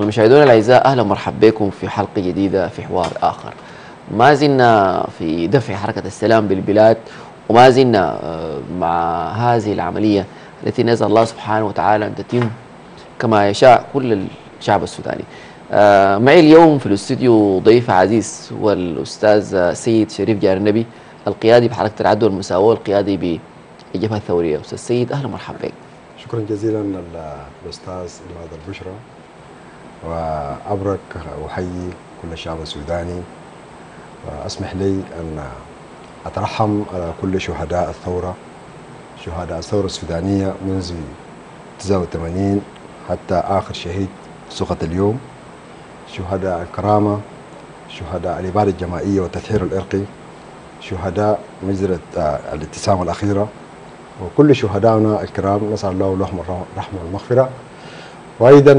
مشاهدونا الأعزاء، أهلا ومرحبا بكم في حلقة جديدة في حوار آخر. ما زلنا في دفع حركة السلام بالبلاد، وما زلنا مع هذه العملية التي نسأل الله سبحانه وتعالى أن تتم كما يشاء كل الشعب السوداني. معي اليوم في الاستوديو ضيف عزيز هو الأستاذ سيد شريف جار النبي، القيادي بحركة العدل والمساواة والقيادي بالجبهة الثورية. أستاذ سيد أهلا ومرحبا بك. شكرا جزيلا للأستاذ إماد البشرى، وأبرك أحيي كل الشعب السوداني، وأسمح لي أن أترحم على كل شهداء الثورة، شهداء الثورة السودانية منذ 89 حتى آخر شهيد سقط اليوم، شهداء الكرامة، شهداء الإبادة الجماعية والتطهير الإرقي، شهداء مجزرة الاتسام الأخيرة، وكل شهدائنا الكرام نسأل الله لهم الرحمة والمغفرة، وأيضا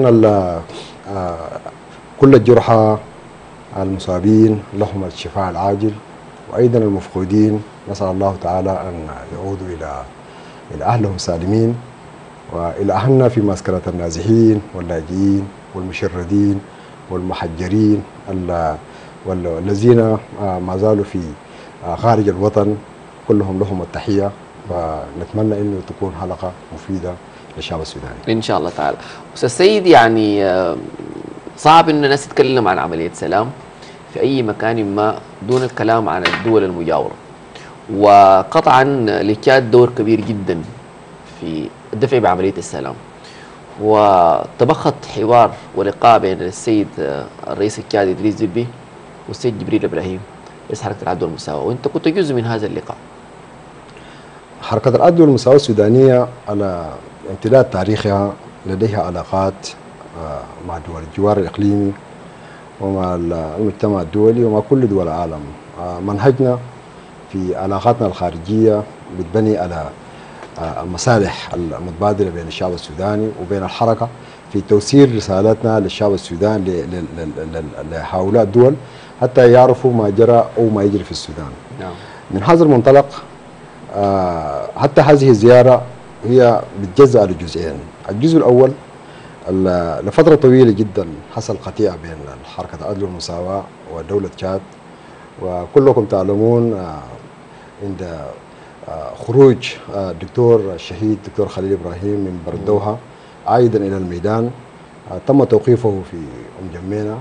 كل الجرحى المصابين لهم الشفاء العاجل، وأيضا المفقودين نسأل الله تعالى أن يعودوا إلى أهلهم سالمين، وإلى أهلنا في مسكنة النازحين واللاجئين والمشردين والمحجرين والذين ما زالوا في خارج الوطن، كلهم لهم التحية، ونتمنى أنه تكون حلقة مفيدة للشعب السوداني إن شاء الله تعالى. أستاذ سيد، يعني صعب إنه الناس تتكلم عن عملية سلام في أي مكان ما دون الكلام عن الدول المجاورة، وقطعا لتشاد دور كبير جدا في الدفع بعملية السلام، وتبخت حوار ولقاء بين السيد الرئيس التشادي إدريس ديبي والسيد جبريل إبراهيم رئيس حركة العدل والمساواة، وأنت كنت جزء من هذا اللقاء. حركة العدل والمساواة السودانية على امتداد تاريخها لديها علاقات مع دول الجوار الإقليمي ومع المجتمع الدولي ومع كل دول العالم. منهجنا في علاقاتنا الخارجية بتبني على المصالح المتبادلة بين الشعب السوداني وبين الحركة في توصيل رسالتنا للشعب السوداني لهؤلاء الدول حتى يعرفوا ما جرى أو ما يجري في السودان. نعم. من هذا المنطلق حتى هذه الزيارة هي بتجزأ لجزئين. الجزء الأول، لفترة طويلة جدا حصل قطيعة بين حركة العدل والمساواة ودولة تشاد، وكلكم تعلمون عند خروج الدكتور الشهيد دكتور خليل إبراهيم من بردوها عائدا إلى الميدان تم توقيفه في جمينة،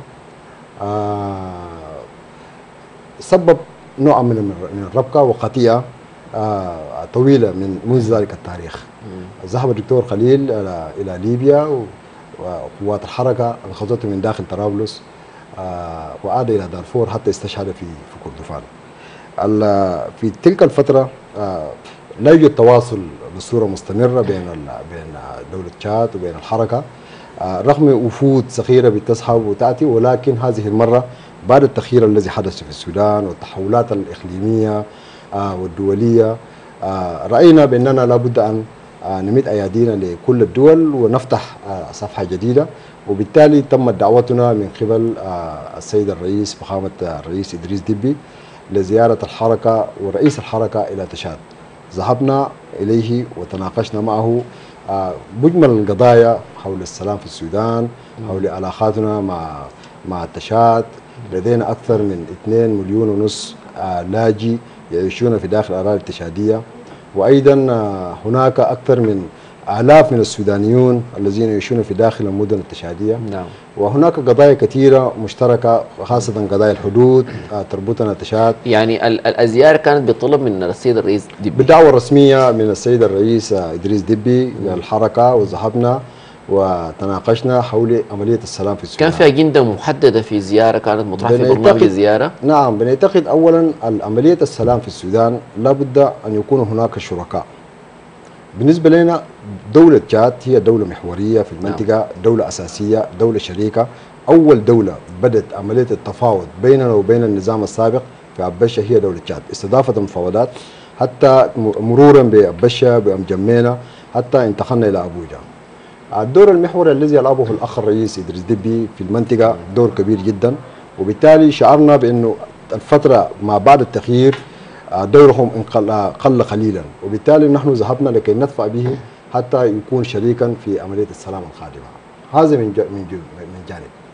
سبب نوع من الربكة وقطيعة طويلة منذ ذلك التاريخ. ذهب الدكتور خليل إلى ليبيا، وقوات الحركة أنقذته من داخل طرابلس وعاد إلى دارفور حتى استشهد في كردفان. في تلك الفترة لا يوجد تواصل بصورة مستمرة بين دولة تشاد وبين الحركة، رغم وفود صغيرة بتصحب وتأتي، ولكن هذه المرة بعد التغيير الذي حدث في السودان والتحولات الإقليمية والدولية، رأينا بأننا لابد أن نمد أيادينا لكل الدول ونفتح صفحة جديدة، وبالتالي تمت دعوتنا من قبل السيد الرئيس فخامة الرئيس إدريس ديبي لزيارة الحركة ورئيس الحركة إلى تشاد. ذهبنا إليه وتناقشنا معه مجمل القضايا حول السلام في السودان، حول علاقاتنا مع تشاد. لدينا أكثر من 2.5 مليون لاجئ يعيشون في داخل الأراضي التشادية، وأيضا هناك أكثر من آلاف من السودانيون الذين يعيشون في داخل المدن التشادية. نعم. وهناك قضايا كثيرة مشتركة، خاصة قضايا الحدود تربطنا تشاد. يعني الزيارة كانت بطلب من السيد الرئيس ديبي، بدعوة رسمية من السيد الرئيس إدريس ديبي للحركة، وذهبنا وتناقشنا حول عملية السلام في السودان. كان في أجندة محددة في زيارة كانت مطروحة في برنامج الزيارة؟ نعم، بنعتقد أولا عملية السلام في السودان لابد أن يكون هناك شركاء. بالنسبة لنا دولة تشاد هي دولة محورية في المنطقة، دولة أساسية، دولة شريكة. أول دولة بدأت عملية التفاوض بيننا وبين النظام السابق في أبشة هي دولة تشاد، استضافت المفاوضات حتى مرورا بأبشة بأمجمينا حتى انتقلنا إلى أبوجا. الدور المحوري الذي يلعبه الأخ الرئيس إدريس ديبي في المنطقة دور كبير جدا، وبالتالي شعرنا بأنه الفترة ما بعد التغيير دورهم قل قليلا، وبالتالي نحن ذهبنا لكي ندفع به حتى يكون شريكا في عملية السلام القادمة. هذا من جانب.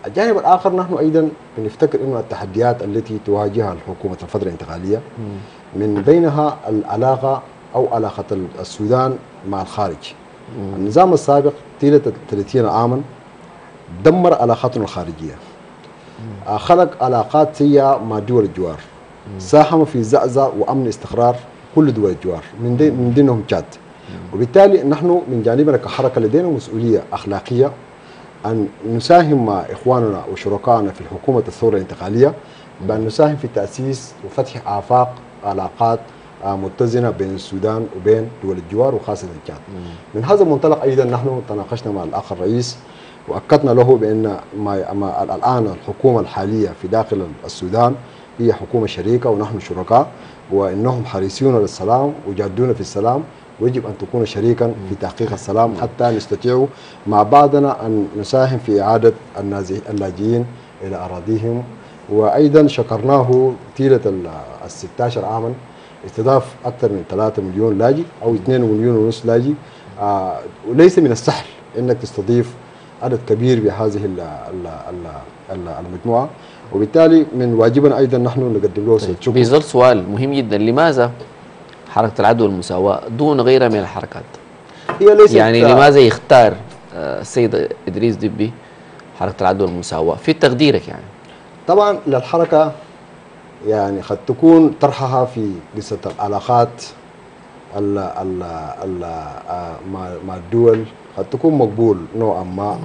الجانب الآخر نحن أيضا بنفتكر أنه التحديات التي تواجهها الحكومة الفترة الانتقالية من بينها العلاقة أو علاقة السودان مع الخارج. النظام السابق طيلة 30 عاما دمر علاقاتنا الخارجية، خلق علاقات سيئة مع دول الجوار، ساهم في زعزعة وأمن استقرار كل دول الجوار من ضمنهم تشاد. وبالتالي نحن من جانبنا كحركة لدينا مسؤولية أخلاقية أن نساهم مع إخواننا وشركائنا في حكومة الثورة الانتقالية بأن نساهم في تأسيس وفتح آفاق علاقات متزنة بين السودان وبين دول الجوار وخاصة تشاد. من هذا المنطلق أيضا نحن تناقشنا مع الأخ الرئيس وأكدنا له بأن الآن الحكومة الحالية في داخل السودان هي حكومة شريكة ونحن شركاء، وإنهم حريصون للسلام وجادون في السلام، ويجب أن تكون شريكا في تحقيق السلام حتى نستطيع مع بعضنا أن نساهم في إعادة اللاجئين إلى أراضيهم. وأيضا شكرناه طيلة 16 عاما استضاف أكثر من 3 مليون لاجئ أو 2 مليون ونصف لاجئ. وليس من السهل أنك تستضيف عدد كبير بهذه المجموعة، وبالتالي من واجبنا أيضا نحن نقدم له شكر. بيظل سؤال مهم جدا، لماذا حركة العدل والمساواة دون غيرها من الحركات؟ هي ليست يعني لماذا يختار السيد إدريس دبي حركة العدل والمساواة في تقديرك؟ يعني طبعا للحركة يعني قد تكون طرحها في قصة العلاقات مع الدول قد تكون مقبول نوعا ما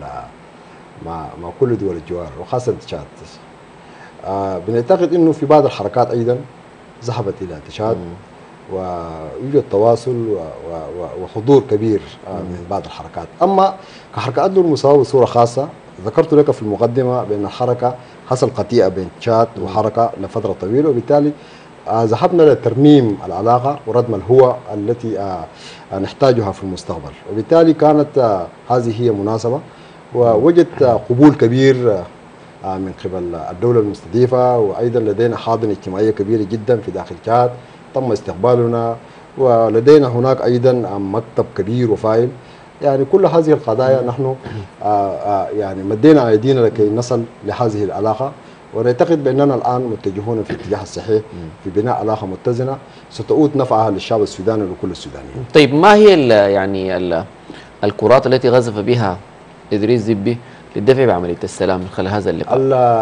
مع كل دول الجوار وخاصة تشاد. بنعتقد انه في بعض الحركات ايضا ذهبت الى تشاد ويوجد تواصل وحضور كبير من بعض الحركات. اما كحركة عدل والمساواة بصورة خاصة ذكرت لك في المقدمة بان الحركة حصل قطيعة بين تشاد وحركة لفترة طويلة، وبالتالي ذهبنا لترميم العلاقة وردم الهوى التي نحتاجها في المستقبل، وبالتالي كانت هذه هي مناسبة ووجدت قبول كبير من قبل الدولة المستضيفة، وأيضا لدينا حاضنة اجتماعية كبيرة جدا في داخل تشاد تم استقبالنا، ولدينا هناك أيضا مكتب كبير وفاعل. يعني كل هذه القضايا نحن يعني مدينا أيدينا لكي نصل لهذه العلاقة، ونعتقد بأننا الآن متجهون في الاتجاه الصحيح في بناء علاقة متزنة ستعود نفعها للشعب السوداني وكل السودانيين. طيب ما هي يعني الكرات التي غزف بها إدريس دبي للدفع بعملية السلام من خلال هذا اللقاء؟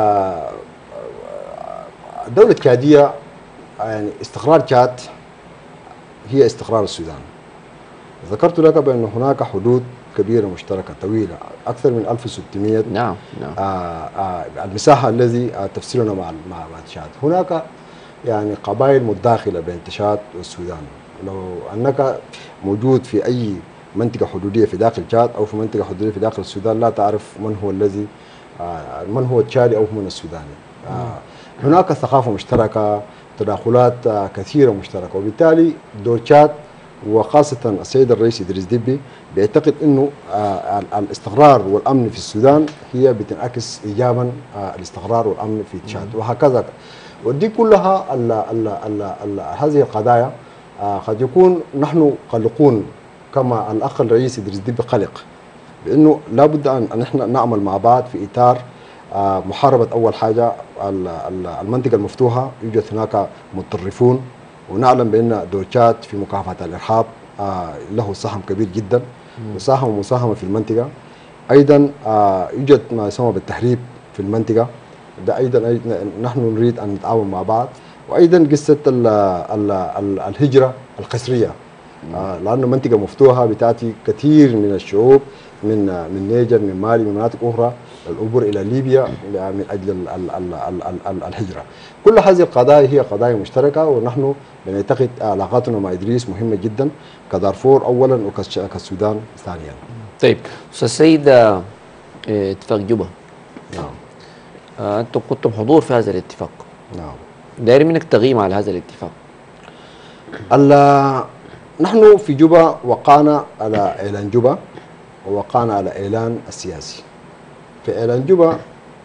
الدولة التشادية يعني استقرار تشاد هي استقرار السودان. ذكرت لك بأن هناك حدود كبيرة مشتركة طويلة أكثر من 1600. نعم. المساحة الذي تفصلنا مع تشاد. هناك يعني قبائل متداخلة بين تشاد والسودان. لو أنك موجود في أي منطقة حدودية في داخل تشاد أو في منطقة حدودية في داخل السودان لا تعرف من هو التشادي أو من السوداني. هناك ثقافة مشتركة، تداخلات كثيرة مشتركة، وبالتالي دور تشاد وخاصة السيد الرئيس إدريس دبي بيعتقد أنه الاستقرار والأمن في السودان هي بتنعكس إيجابا الاستقرار والأمن في تشاد وهكذا. ودي كلها هذه القضايا قد يكون نحن قلقون كما الأخ الرئيس إدريس دبي قلق بأنه لابد أن نحن نعمل مع بعض في إطار محاربة أول حاجة المنطقة المفتوحة. يوجد هناك متطرفون، ونعلم بأن دور تشاد في مكافحة الإرهاب له سهم كبير جدا مساهمة في المنطقة. أيضا يوجد ما يسمى بالتهريب في المنطقة، ده أيضا نحن نريد أن نتعاون مع بعض. وأيضا قصة الهجرة القسرية، لأنه منطقة مفتوحة بتأتي كثير من الشعوب من نيجر من مالي من مناطق أخرى العبور إلى ليبيا من أجل الهجرة. كل هذه القضايا هي قضايا مشتركة، ونحن بنعتقد علاقاتنا مع إدريس مهمة جدا كدارفور أولا وكالسودان ثانيا. طيب أستاذ سيد، اتفاق جوبا، نعم، أنتم كنتم حضور في هذا الاتفاق. نعم، داير منك تقييم على هذا الاتفاق. نحن في جوبا وقعنا على إعلان جوبا ووقعنا على إعلان السياسي. في إعلان جوبا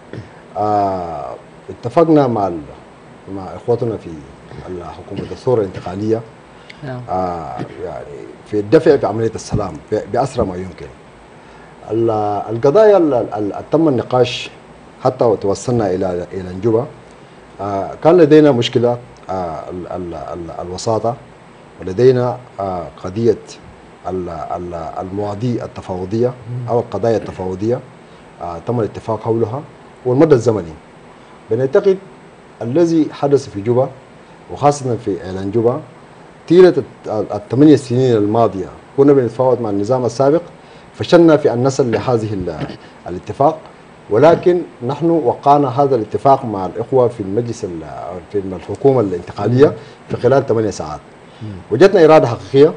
اتفقنا مع إخوتنا في حكومة الثورة الانتقالية يعني في الدفع بعملية السلام بأسرع ما يمكن. القضايا اللي تم النقاش حتى توصلنا إلى نجوبة. كان لدينا مشكلة الوساطة، ولدينا قضية المواضيع التفاوضية أو القضايا التفاوضية تم الاتفاق حولها والمدى الزمني. بنعتقد الذي حدث في جوبا وخاصة في إعلان جوبا طيلة الثمانية سنين الماضية كنا بنتفاوض مع النظام السابق، فشلنا في أن نصل لهذه الاتفاق، ولكن نحن وقعنا هذا الاتفاق مع الإخوة في المجلس في الحكومة الانتقالية في خلال 8 ساعات. وجدنا إرادة حقيقية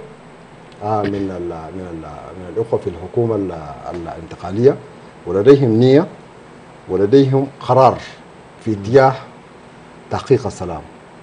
من الأخوة في الحكومة الانتقالية، ولديهم نية ولديهم قرار في اتجاه تحقيق السلام.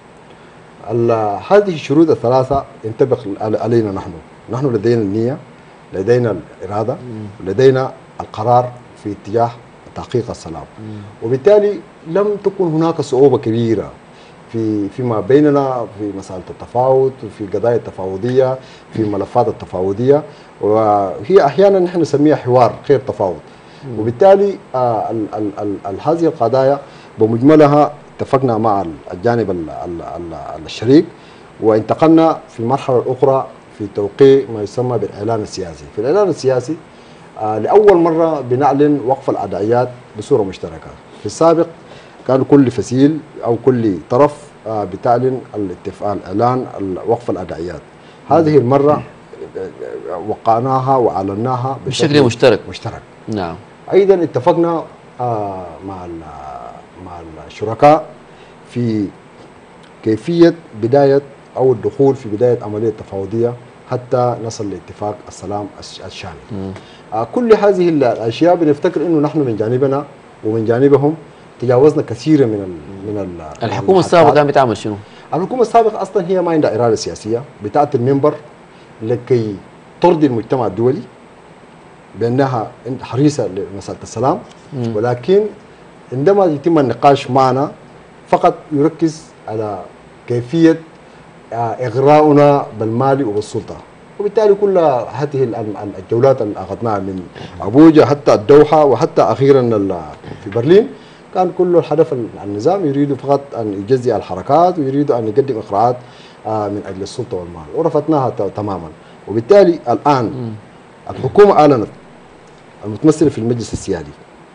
هذه الشروط الثلاثة ينطبق علينا نحن لدينا النية، لدينا الإرادة، لدينا القرار في اتجاه تحقيق السلام. وبالتالي لم تكن هناك صعوبة كبيرة فيما بيننا في مسألة التفاوض، في قضايا التفاوضية، في ملفات التفاوضية، وهي أحيانا نحن نسميها حوار غير تفاوض. وبالتالي هذه القضايا بمجملها اتفقنا مع الجانب الشريك، وانتقلنا في المرحلة الأخرى في توقيع ما يسمى بالإعلان السياسي. في الإعلان السياسي لأول مرة بنعلن وقف الأدعيات بصورة مشتركة. في السابق كان كل فصيل أو كل طرف بتعلن الإعلان وقف الأدعيات. هذه المرة وقعناها وأعلناها بشكل مشترك. نعم. أيضا اتفقنا مع الشركاء في كيفية بداية أو الدخول في بداية عملية تفاوضية حتى نصل لاتفاق السلام الشامل. كل هذه الأشياء بنفتكر إنه نحن من جانبنا ومن جانبهم تجاوزنا كثيرا من الحكومة السابقة كانت بتعمل شنو؟ الحكومة السابقة أصلا هي ما عندها إرادة سياسية، بتاعت المنبر لكي ترضي المجتمع الدولي بأنها حريصة لمسألة السلام، ولكن عندما يتم النقاش معنا فقط يركز على كيفية إغراؤنا بالمال وبالسلطة. وبالتالي كل هذه الجولات اللي أخذناها من أبوجا حتى الدوحة وحتى أخيرا في برلين كان كل الهدف النظام يريد فقط أن يجزئ الحركات ويريد أن يقدم إقراءات من أجل السلطة والمال، ورفضناها تماما. وبالتالي الآن الحكومة أعلنت المتمثلة في المجلس السيادي،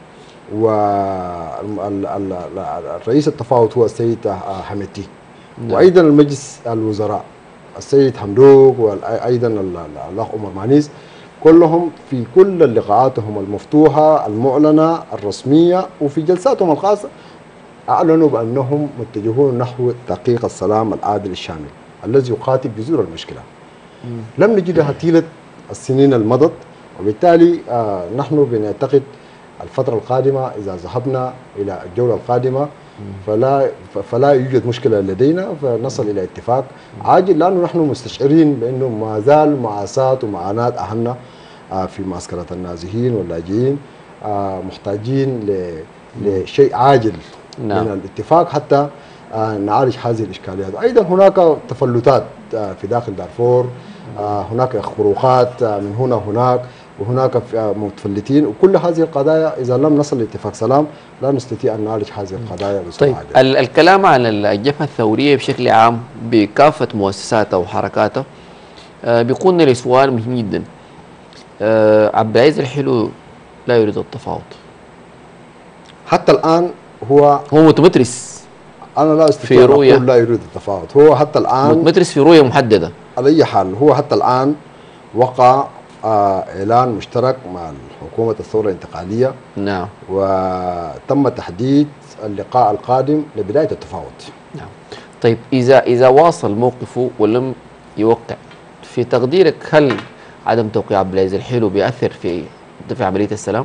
والرئيس التفاوض هو السيد حميدتي، وأيضا المجلس الوزراء السيد حمدوك وأيضا الأخ عمر مانيس، كلهم في كل لقاءاتهم المفتوحة المعلنة الرسمية وفي جلساتهم الخاصة أعلنوا بأنهم متجهون نحو تحقيق السلام العادل الشامل الذي يقاتل جذور المشكلة. لم نجدها طيلة السنين المضت، وبالتالي نحن بنعتقد الفترة القادمة إذا ذهبنا إلى الجولة القادمة فلا يوجد مشكلة لدينا، فنصل إلى اتفاق عاجل، لأنه نحن مستشعرين بأنه ما زال معاناة ومعاناة أهلنا في معسكرات النازحين واللاجئين محتاجين لشيء عاجل من الاتفاق حتى نعالج هذه الإشكاليات. أيضا هناك تفلتات في داخل دارفور، هناك خروقات من هنا هناك، وهناك متفلتين، وكل هذه القضايا إذا لم نصل لاتفاق سلام لا نستطيع أن نعالج هذه القضايا بسرعة. طيب الكلام عن الجبهة الثورية بشكل عام بكافة مؤسساتها وحركاتها بيقودنا لسؤال مهم جدا. عبد العزيز الحلو لا يريد التفاوض حتى الآن، هو متمترس. أنا لا أستطيع أن أقول لا يريد التفاوض، هو حتى الآن متمترس في رؤية محددة. على أي حال هو حتى الآن وقع إعلان مشترك مع حكومة الثورة الانتقالية. نعم. وتم تحديد اللقاء القادم لبداية التفاوض. نعم. طيب إذا واصل موقفه ولم يوقع، في تقديرك هل عدم توقيع عبد العزيز الحلو بيأثر في عملية السلام؟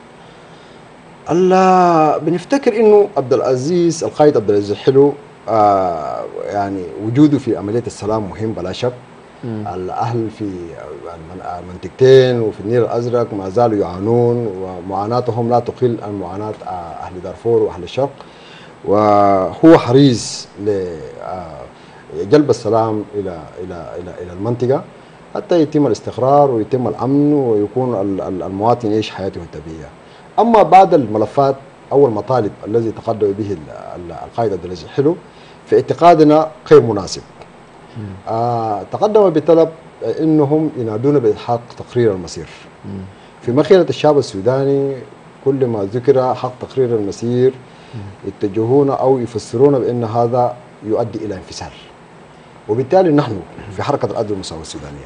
بنفتكر إنه القائد عبد العزيز الحلو يعني وجوده في عملية السلام مهم بلا شك. الأهل في المنطقتين وفي النيل الأزرق ما زالوا يعانون، ومعاناتهم لا تقل عن معاناة أهل دارفور وأهل الشرق، وهو حريص لجلب السلام إلى المنطقة حتى يتم الاستقرار ويتم الأمن ويكون المواطن يعيش حياته الطبيعية. أما بعد الملفات او المطالب الذي تقدم به القائد عبد العزيز حلو في اعتقادنا غير مناسب. تقدم بطلب انهم ينادون بالحق تقرير المصير. في مخيلة الشعب السوداني كل ما ذكر حق تقرير المصير يتجهون او يفسرون بان هذا يؤدي الى انفصال. وبالتالي نحن في حركه العدل والمساواه السودانيه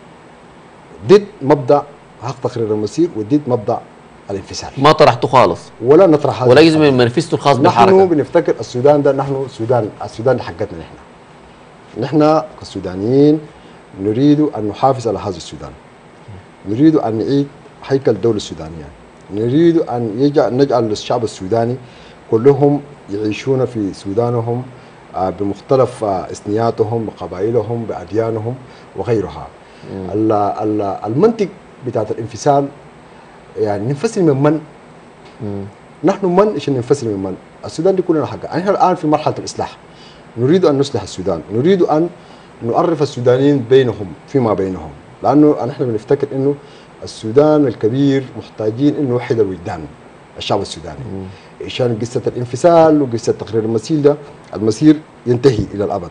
ضد مبدا حق تقرير المصير وضد مبدا الانفصال. ما طرحته خالص ولا نطرح هذا ولا جزء من مانيفستو الخاص بالحركه. نحن بنفتكر السودان ده نحن السودان حقتنا نحن كسودانيين نريد ان نحافظ على هذا السودان. نريد ان نعيد هيكل الدوله السودانيه. نريد ان نجعل الشعب السوداني كلهم يعيشون في سودانهم بمختلف اثنياتهم بقبائلهم باديانهم وغيرها. المنطق بتاعت الانفصال يعني ننفصل من نحن من عشان ننفصل من السودان دي كلنا حقها. نحن الان في مرحله الاصلاح. نريد ان نصلح السودان، نريد ان نعرف السودانيين بينهم فيما بينهم، لانه نحن بنفتكر انه السودان الكبير محتاجين انه نوحد الوجدان الشعب السوداني عشان قصه الانفصال وقصه تقرير المصير ده المصير ينتهي الى الابد.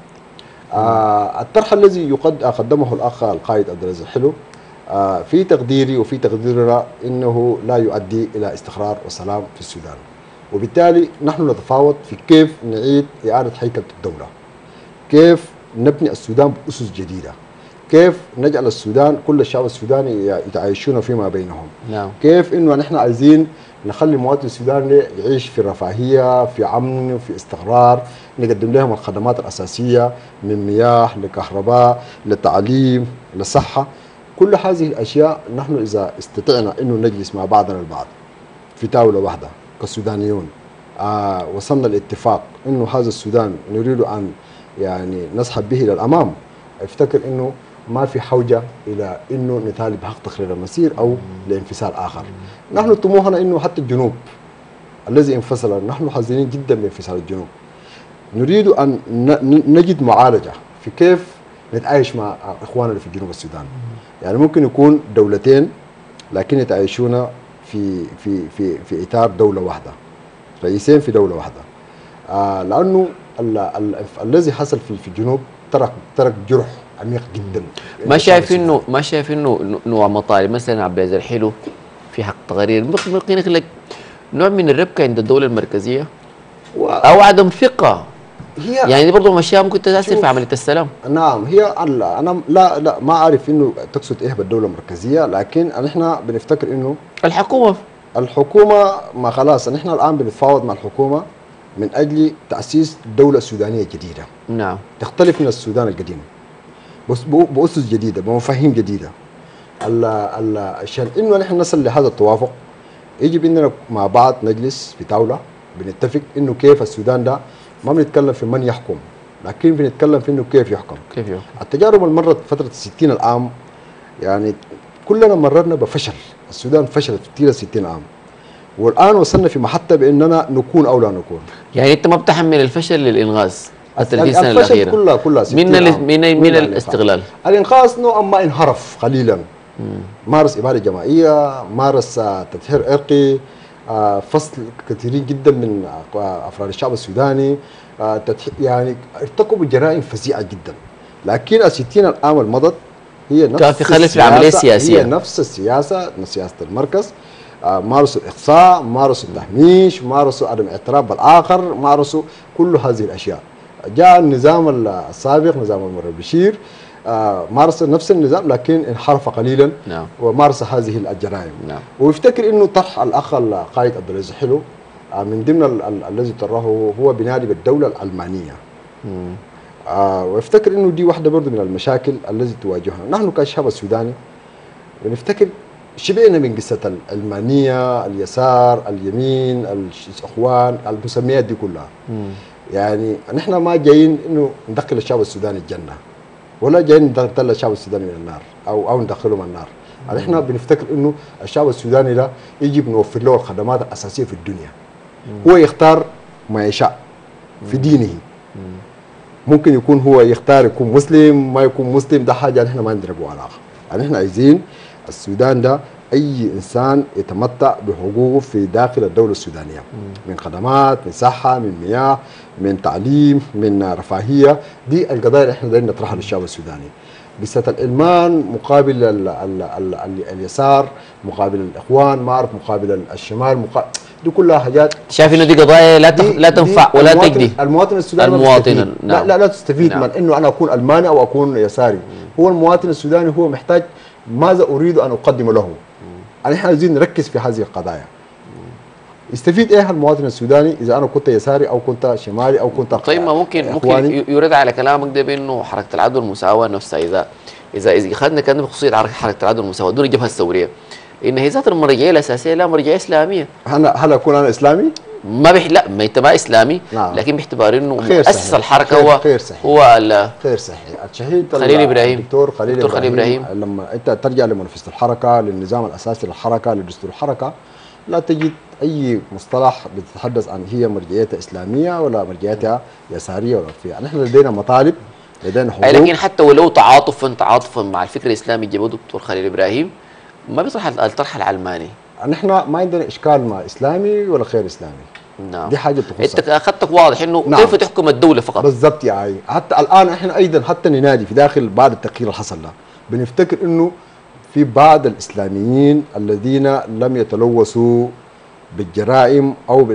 الطرح الذي قدمه الاخ القائد عبد العزيز حلو في تقديري وفي تقديرنا انه لا يؤدي الى استقرار وسلام في السودان. وبالتالي نحن نتفاوض في كيف نعيد اعاده هيكله الدوله. كيف نبني السودان باسس جديده. كيف نجعل السودان كل الشعب السوداني يتعايشون فيما بينهم. نعم. كيف انه نحن عايزين نخلي المواطن السوداني يعيش في رفاهيه، في امن، في استقرار، نقدم لهم الخدمات الاساسيه من مياه لكهرباء لتعليم لصحه. كل هذه الاشياء نحن اذا استطعنا انه نجلس مع بعضنا البعض في طاوله واحده كسودانيون وصلنا لاتفاق انه هذا السودان نريد ان يعني نسحب به الى الامام، افتكر انه ما في حوجه الى انه نطالب بحق تقرير المصير او لانفصال اخر. نحن طموحنا انه حتى الجنوب الذي انفصل نحن حزينين جدا بانفصال الجنوب. نريد ان نجد معالجه في كيف نتعايش مع اخواننا في جنوب السودان. يعني ممكن يكون دولتين لكن يتعايشون في اطار دوله واحده، رئيسين في دوله واحده. لانه الذي حصل في الجنوب ترك جرح عميق جدا. ما شايف انه نوع مطالب مثلا عبد العزيز الحلو في حق تقارير ممكن يخلق نوع من الربكه عند الدوله المركزيه او عدم ثقه. يعني دي برضه اشياء ممكن تاثر في عمليه السلام. نعم هي انا لا ما اعرف انه تقصد ايه بالدوله المركزيه، لكن نحن بنفتكر انه الحكومه ما خلاص نحن الان بنتفاوض مع الحكومه من اجل تاسيس دوله سودانيه جديده. نعم. تختلف من السودان القديم بس باسس جديده بمفاهيم جديده. عشان انه نحن نصل لهذا التوافق يجب اننا مع بعض نجلس في طاوله بنتفق انه كيف السودان ده ما بنتكلم في من يحكم، لكن بنتكلم في انه كيف يحكم. التجارب اللي مرت فتره 60 العام يعني كلنا مررنا بفشل. السودان فشلت في 60 عام والان وصلنا في محطه باننا نكون او لا نكون. يعني انت ما بتحمل الفشل للانغاز 30 سنه الاخيره كلها من الاستغلال. الانغاز نوعا ما انحرف قليلا. مارس اباده جماعيه، مارس تطهير عرقي، فصل كثيرين جدا من افراد الشعب السوداني، يعني ارتكبوا جرائم فظيعه جدا. لكن 60 العام المضت هي نفس كان في خلف العمليه السياسيه، هي نفس السياسه، سياسه المركز. مارسوا الاقصاء، مارسوا التهميش، مارسوا عدم الاعتراف بالاخر، مارسوا كل هذه الاشياء. جاء النظام السابق نظام عمر البشير مارس نفس النظام لكن انحرف قليلا. نعم. ومارس هذه الجرائم. نعم. ويفتكر انه طرح الاخ القائد عبد العزيز حلو من ضمن الذي طرحه هو بنادي بالدوله العلمانيه. ويفتكر انه دي واحده برضه من المشاكل التي تواجهنا نحن كشعب السوداني. ونفتكر شبعنا من قصه العلمانيه، اليسار، اليمين، الاخوان، المسميات دي كلها. يعني نحن ما جايين انه ندخل الشعب السوداني الجنه ولا جايين ندخل الشعب السوداني من النار او ندخله من النار. نحن بنفتكر انه الشعب السوداني ده يجب نوفر له الخدمات الاساسيه في الدنيا. هو يختار ما يشاء في دينه. ممكن يكون هو يختار يكون مسلم، ما يكون مسلم، ده حاجه نحن ما عندنا بها علاقه. يعني نحن عايزين السودان ده اي انسان يتمتع بحقوقه في داخل الدوله السودانيه من خدمات، من صحه، من مياه، من تعليم، من رفاهيه. دي القضايا اللي احنا دايرين نطرحها للشعب السوداني. قصه الالمان مقابل ال اليسار، مقابل الاخوان، ما اعرف مقابل الشمال، دي كلها حاجات شايف انه دي قضايا لا تنفع ولا تجدي المواطن السوداني. المواطن نعم. لا تستفيد نعم. من انه انا اكون الماني او اكون يساري. هو المواطن السوداني هو محتاج ماذا اريد ان اقدم له. احنا عايزين نركز في هذه القضايا. يستفيد ايه المواطن السوداني اذا انا كنت يساري او كنت شمالي او كنت طيب ما ممكن يرد على كلامك ده بانه حركه العدل والمساواه نفسها، اذا اخذنا كلام بخصوصيه حركه العدل والمساواه دون الجبهه الثوريه، ان هي ذات المرجعيه الاساسيه لا مرجعيه اسلاميه. هل اكون انا اسلامي؟ لا ما انت ما اسلامي. نعم. لكن باعتبار انه مؤسس الحركه هو خير صحي. الشهيد خليل ابراهيم، الدكتور خليل ابراهيم لما انت ترجع لمانيفستو الحركه، للنظام الاساسي للحركه، لدستور الحركه، لا تجد اي مصطلح بتتحدث عن هي مرجعيتها اسلاميه ولا مرجعيتها يساريه ولا فيها. نحن لدينا مطالب، لدينا حقوق. لكن حتى ولو تعاطفا مع الفكر الاسلامي جابه دكتور خليل ابراهيم ما بيطرح الطرح العلماني. نحن ما عندنا اشكال مع اسلامي ولا غير اسلامي. نعم. دي حاجه تخصك. انت خطك واضح انه نعم. كيف تحكم الدوله فقط. بالضبط يا عي. حتى الان احنا ايضا حتى ننادي في داخل بعد التغيير اللي حصل ده، بنفتكر انه في بعض الاسلاميين الذين لم يتلوثوا بالجرائم او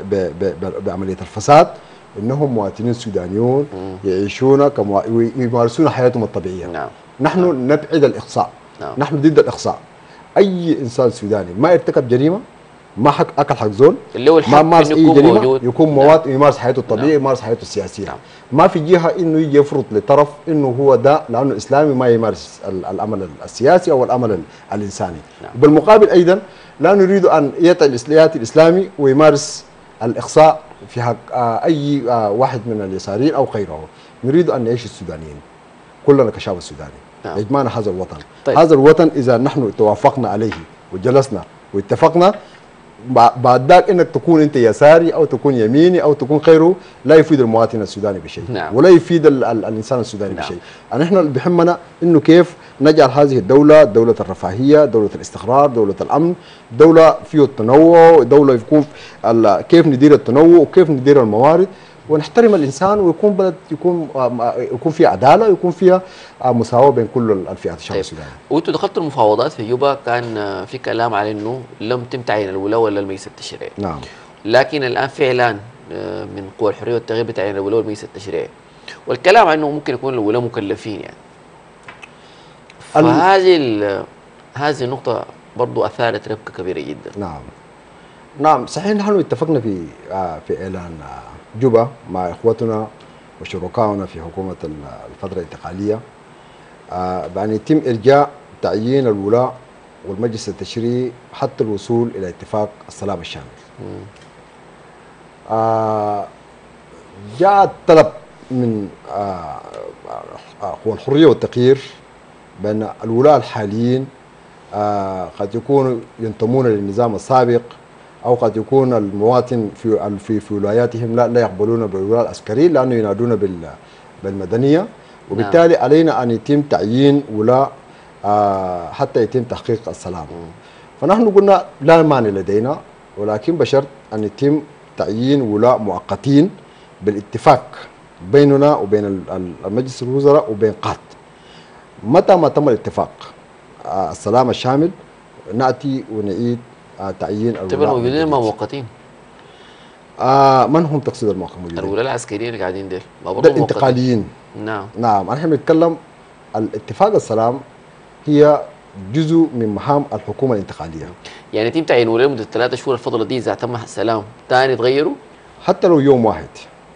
بعمليه الفساد انهم مواطنين سودانيون يعيشون ويمارسون حياتهم الطبيعيه. نعم. نحن نعم. نبعد الاقصاء. نعم. نحن ضد الاقصاء. اي انسان سوداني ما ارتكب جريمه، ما اكل حق زول، اللي هو ما مارس اي جريمه موجود. يكون مواطن يمارس حياته الطبيعيه. نعم. يمارس حياته السياسيه. نعم. ما في جهه انه يجي يفرض لطرف انه هو ده لانه اسلامي ما يمارس العمل السياسي او العمل الانساني. نعم. بالمقابل ايضا لا نريد ان ياتي الاسلامي ويمارس الاقصاء في حق اي واحد من اليساريين او غيره. نريد ان نعيش السودانيين كلنا كشعب السوداني. نعم. يجمعنا هذا الوطن. طيب. هذا الوطن اذا نحن توافقنا عليه وجلسنا واتفقنا، بعد ذاك انك تكون انت يساري او تكون يميني او تكون غيره لا يفيد المواطن السوداني بشيء. نعم. ولا يفيد الانسان السوداني. نعم. بشيء. نحن اللي بيهمنا انه كيف نجعل هذه الدوله دوله الرفاهيه، دوله الاستقرار، دوله الامن، دوله فيه التنوع، دوله يكون كيف ندير التنوع وكيف ندير الموارد ونحترم الانسان ويكون بلد يكون فيها عداله ويكون فيها مساواه بين كل الفئات الشعب السوداني. وانتم دخلتوا المفاوضات في جوبا كان في كلام على انه لم تم تعيين الولاء ولا المجلس التشريعي. نعم. لكن الان في اعلان من قوى الحريه والتغيير بتعيين الولاء والمجلس التشريعي. والكلام عنه ممكن يكون الولاء مكلفين يعني. هذه النقطه برضو اثارت ربكه كبيره جدا. نعم. نعم صحيح. نحن اتفقنا في اعلان جوبا مع اخوتنا وشركائنا في حكومه الفتره الانتقاليه بان يتم ارجاع تعيين الولاء والمجلس التشريعي حتى الوصول الى اتفاق السلام الشامل. جاء الطلب من قوى الحريه والتغيير بان الولاء الحاليين قد يكونوا ينتمون للنظام السابق او قد يكون المواطن في ولاياتهم لا يقبلون بالولاء العسكري لانه ينادون بالمدنيه، وبالتالي نعم. علينا ان يتم تعيين ولاء حتى يتم تحقيق السلام. فنحن قلنا لا مانع لدينا، ولكن بشرط ان يتم تعيين ولاء مؤقتين بالاتفاق بيننا وبين المجلس الوزراء وبين قاد. متى ما تم الاتفاق السلام الشامل ناتي ونعيد تعيين الولاء. طيب الموجودين ما مؤقتين؟ من هم تقصد الموجودين؟ الولاء العسكريين اللي قاعدين ديل ده الانتقاليين. نعم. نعم. نحن بنتكلم الاتفاق السلام هي جزء من مهام الحكومه الانتقاليه. يعني يتم تعيين ولاء لمده 3 شهور الفتره دي اذا تم السلام ثاني تغيروا؟ حتى لو يوم واحد.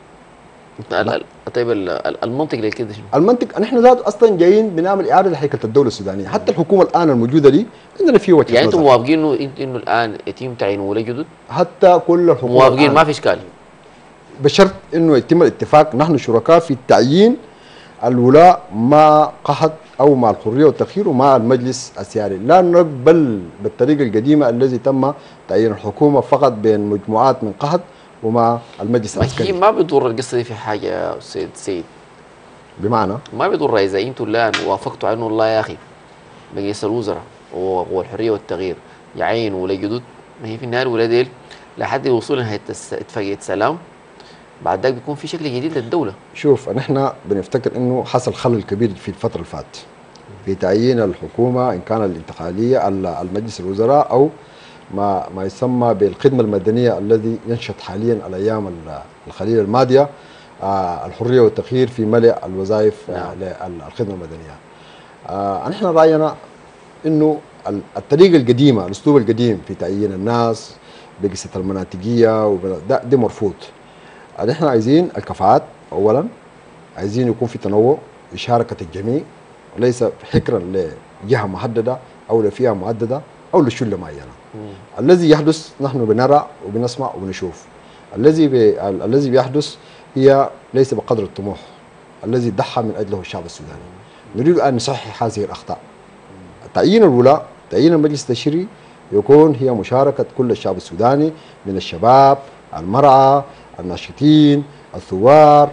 طيب المنطق لكده شنو؟ المنطق نحن ذات اصلا جايين بنعمل اعاده لهيكله الدوله السودانيه، حتى الحكومه الان الموجوده دي عندنا في وجه. يعني انتم موافقين انه الان يتم تعيين ولاء جدد؟ حتى كل الحكومه موافقين ما في اشكال. بشرط انه يتم الاتفاق. نحن شركاء في التعيين الولاء مع قحط او مع الحريه والتغيير ومع المجلس السياري، لا نقبل بالطريقه القديمه الذي تم تعيين الحكومه فقط بين مجموعات من قحط ومع المجلس العسكري. ما بيضر القصه دي في حاجه يا استاذ سيد. بمعنى؟ ما بيضر اذا انتم الان وافقتوا عنه والله يا اخي مجلس الوزراء والحريه والتغيير يعينوا ولا جدد، ما هي في النهايه الولايه ديل لحد يوصلوا لنهايه اتفاقيه سلام، بعد ذاك بيكون في شكل جديد للدوله. شوف نحن بنفتكر انه حصل خلل كبير في الفتره اللي فاتت في تعيين الحكومه، ان كان الانتقاليه المجلس الوزراء او ما يسمى بالخدمه المدنيه الذي ينشط حاليا الايام القليله الماضيه، الحريه والتغيير في ملء الوظائف للخدمه المدنيه. نحن راينا انه الطريقه القديمه، الاسلوب القديم في تعيين الناس بقصه المناطقيه ده مرفوض. نحن عايزين الكفاءات اولا، عايزين يكون في تنوع، مشاركه الجميع، وليس حكرا لجهه محدده او لفئه محدده او لشله معينه. الذي يحدث نحن بنرى وبنسمع وبنشوف. الذي بيحدث هي ليس بقدر الطموح الذي ضحى من اجله الشعب السوداني. نريد ان نصحح هذه الاخطاء. تعيين الولاء، تعيين المجلس التشريعي يكون هي مشاركه كل الشعب السوداني من الشباب، المراه، الناشطين، الثوار،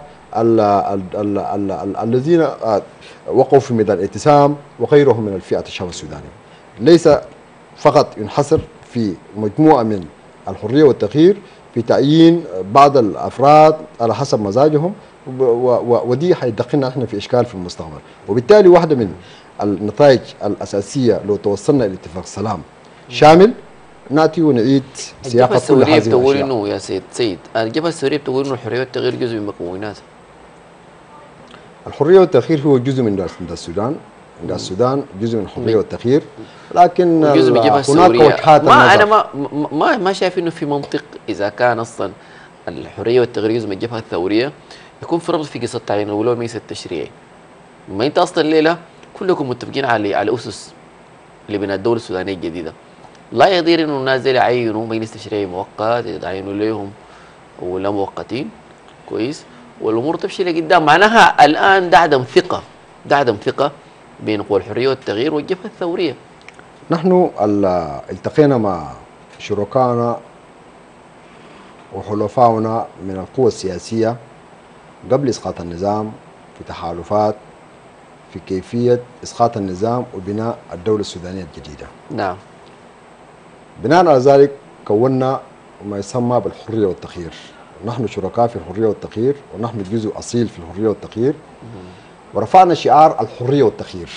الذين وقفوا في ميدان الائتسام وغيرهم من الفئات الشعب السوداني. ليس فقط ينحصر في مجموعه من الحريه والتغيير في تعيين بعض الافراد على حسب مزاجهم، ودي حيدخلنا احنا في اشكال في المستقبل. وبالتالي واحده من النتائج الاساسيه لو توصلنا الى اتفاق سلام شامل ناتي ونعيد سياقه كل هذه الاشياء. بتقول انه يا سيد الجبهه السوريه بتقول انه الحريه والتغيير جزء من مكوناتها. الحريه والتغيير هو جزء من السودان، السودان جزء من الحريه والتغيير، لكن جزء من الجبهه السوريه. وجهات ما انا ما شايف انه في منطق اذا كان اصلا الحريه والتغيير جزء من الجبهه الثوريه يكون في ربط في قصه تعيين الولاء والمجلس التشريعي. ما انت اصلا الليله كلكم متفقين على اسس لبناء الدوله السودانيه الجديده. لا يضير انه الناس دي يعينوا مجلس تشريعي مؤقت، يعينوا لهم ولا مؤقتين كويس، والامور تمشي لقدام. معناها الان ده عدم ثقه بين قوى الحريه والتغيير والجبهه الثوريه. نحن التقينا مع شركائنا وحلفائنا من القوى السياسيه قبل اسقاط النظام في تحالفات في كيفيه اسقاط النظام وبناء الدوله السودانيه الجديده. نعم. بناء على ذلك كونا ما يسمى بالحريه والتغيير. نحن شركاء في الحريه والتغيير، ونحن جزء اصيل في الحريه والتغيير، ورفعنا شعار الحريه والتغيير.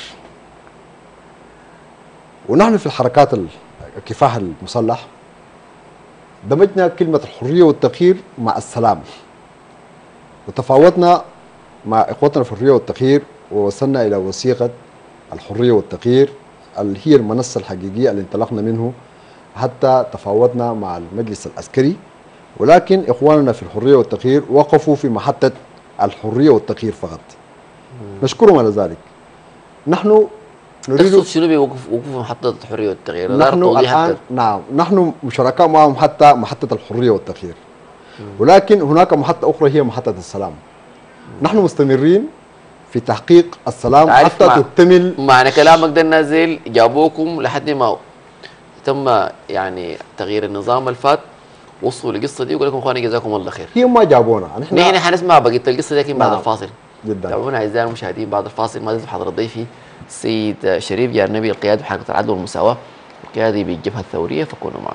ونحن في الحركات الكفاح المسلح دمجنا كلمه الحريه والتغيير مع السلام، وتفاوضنا مع اخوتنا في الحريه والتغيير ووصلنا الى وثيقه الحريه والتغيير اللي هي المنصه الحقيقيه اللي انطلقنا منه، حتى تفاوضنا مع المجلس العسكري. ولكن اخواننا في الحريه والتغيير وقفوا في محطه الحريه والتغيير فقط. نشكرهم على ذلك. نحن نريد شنو بيوقفوا في محطه الحريه والتغيير؟ نحن الان نعم نحن شركاء معهم حتى محطه الحريه والتغيير، ولكن هناك محطه اخرى هي محطه السلام. نحن مستمرين في تحقيق السلام حتى تكتمل. معنى كلامك ده النازل جابوكم لحد ما تم يعني تغيير النظام الفات، وصلوا للقصه دي وقال لكم اخواني جزاكم الله خير. هي ما جابونا، نحن حنسمع بقيه القصه دي لكن بعد الفاصل. جدا. تابعونا اعزائي المشاهدين بعد الفاصل. ما زلت بحضرة ضيفي السيد شريف جار النبي، القيادي بحركه العدل والمساواه، القيادي بالجبهه الثوريه، فكونوا معنا.